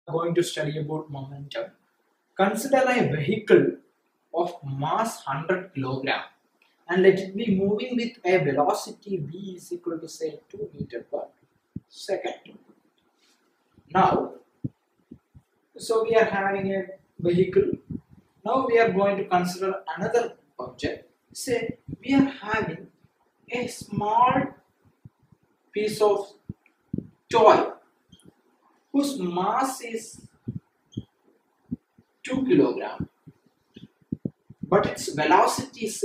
Going to study about momentum. Consider a vehicle of mass 100 kilogram and let it be moving with a velocity v is equal to say 2 meter per second. Now, so we are having a vehicle. Now we are going to consider another object. Say we are having a small piece of toy whose mass is 2 kilogram, but its velocity is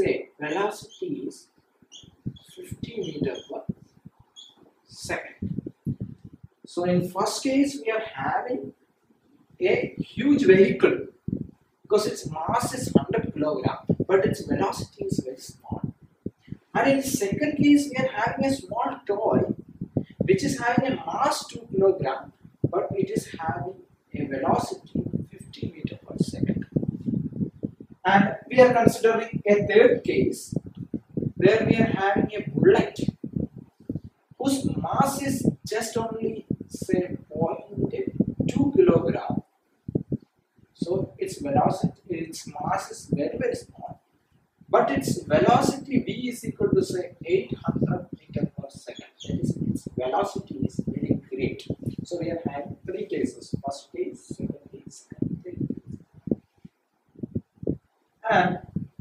50 meter per second. So in first case we are having a huge vehicle because its mass is 100 kilogram, but its velocity is very small. And in second case we are having a small toy which is having a mass 2 kilogram, but it is having a velocity 50 meter per second. And we are considering a third case where we are having a bullet whose mass is just only say 0.2 kilogram. So its velocity, its mass is very small, but its velocity v is equal to say 800 meter per second. That is, its velocity is very great. So we are having three cases: first case, second case, and third case. And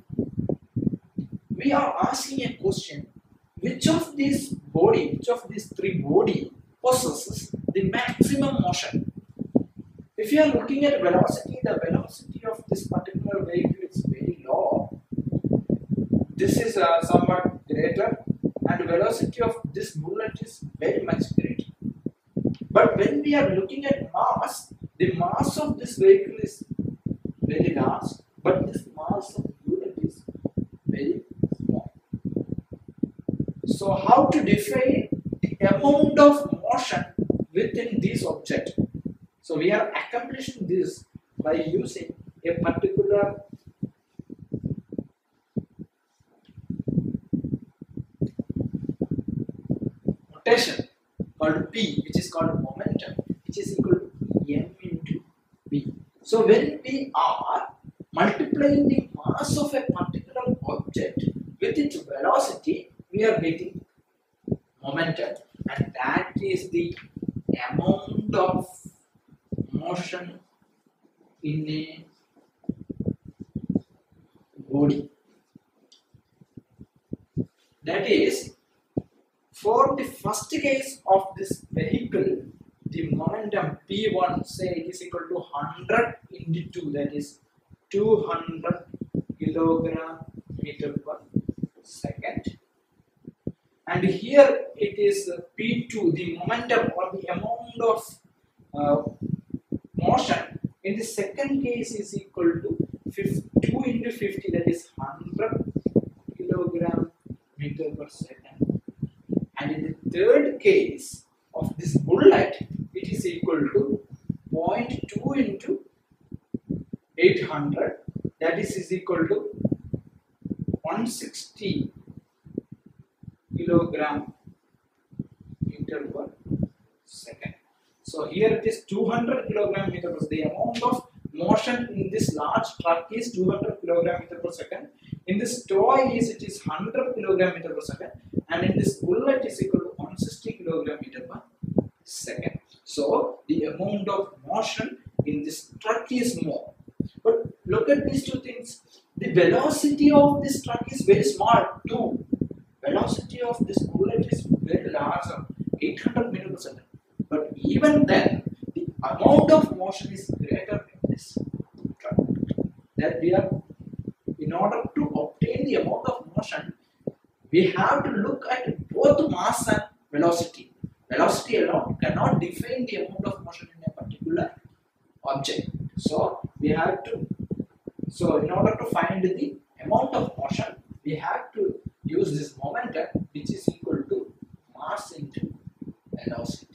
we are asking a question: which of these three body possesses the maximum motion? If you are looking at velocity, the velocity of this particular vehicle is very low. This is somewhat greater, and the velocity of this bullet is very much greater. But when we are looking at mass, the mass of this vehicle is very large, but this mass of bullet is very small. So how to define the amount of motion within this object? So we are accomplishing this by using a particular notation called P, which is called momentum, which is equal to m into v. So when we are multiplying the mass of a particular object with its velocity, we are getting momentum, and that is the amount of motion in a body. That is, for the first case of this vehicle, the momentum P1, say it is equal to 100 into 2, that is 200 kilogram meter per second. And here it is P2, the momentum or the amount of motion in the second case is equal to 2 into 50, that is 100 kilogram meter per second. And in the third case of this bullet, it is equal to 0.2 into 800, that is equal to 160 kilogram meter per second. So here it is 200 kilogram meter per second. The amount of motion in this large truck is 200 kilogram meter per second. In this toy it is 100 kilogram meter per second, and in this bullet is equal to 160 kilogram meter per second. So the amount of motion in this truck is more. But look at these two things. The velocity of this truck is very small too. Velocity of this bullet is very large, 800 meter per second. But even then, the amount of motion is greater in this truck. That we are, in order to obtain the amount of motion, we have to look at both mass and velocity. Velocity alone cannot define the amount of motion in a particular object. So we have to. So in order to find the amount of motion, we have to use this momentum, which is equal to mass into velocity.